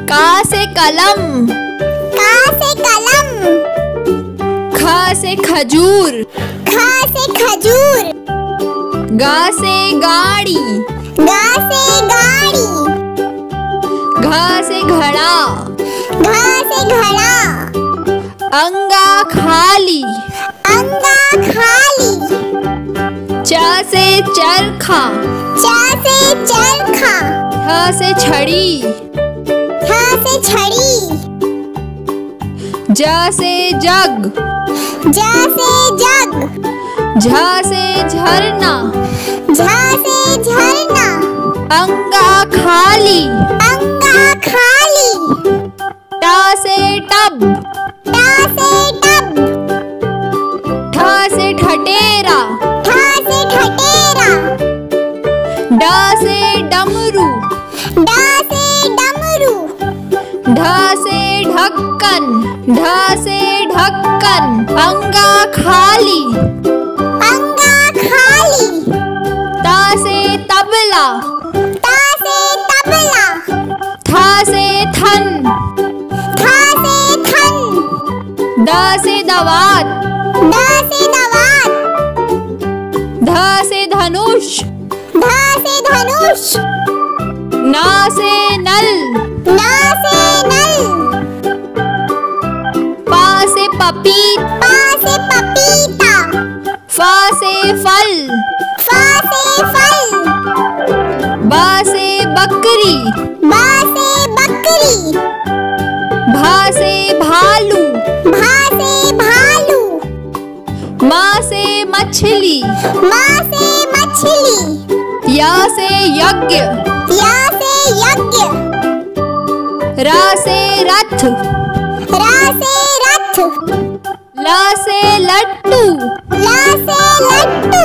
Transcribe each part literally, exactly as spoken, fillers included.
का से कलम, का से कलम। ख से खजूर, ख से खजूर। गा से गाड़ी, गा से गाड़ी। घ से घड़ा, घ से घड़ा। अंगा खाली, अंगा खाली। च से चरखा, च से चरखा। ठ से छड़ी, ठ से छड़ी। ज से जग, ज से जग। झ से झरना, झ से झरना। अंगा खाली, अंगा खाली। ट से टब, ट से टब। ठ से ठटेरा, ठ से ठटेरा। ड से डमरू, ड से डमरू। ढ से ढक्कन, ढ से ढक्कन। अंगा खाली, अंगा खाली। ता से तबला, ता से तबला। था से थन, था से थन। द से दवात, द से दवात। ध से धनुष, ध से धनुष। न से नल, न से नल। पा से पपीत, पा से पपीता। फ से फल, फ से फल। ब से बकरी, ब से बकरी। भा से भालू, भा से भालू। मा से मछली, मा से मछली। या से यज्ञ, या से यज्ञ। रा से रथ, रा से रथ। ल से लट्टू, ल से लट्टू।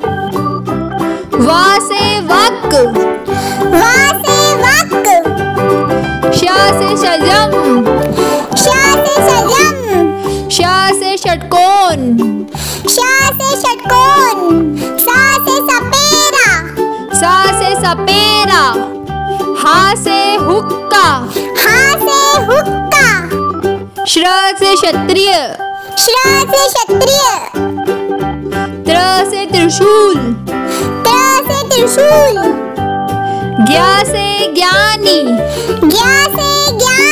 वा से वक, वा से वक। श से शजम, श से सजम। श से षटकोण, श से षटकोण। स से सपेरा। सा से सपेरा। हा से हुक्का, हा से हुक्का। श्र से क्षत्रिय, श्र से क्षत्रिय। त्र से त्रिशूल, त्र से त्रिशूल। ज्ञा से ज्ञानी, ज्ञा से ज्ञानी।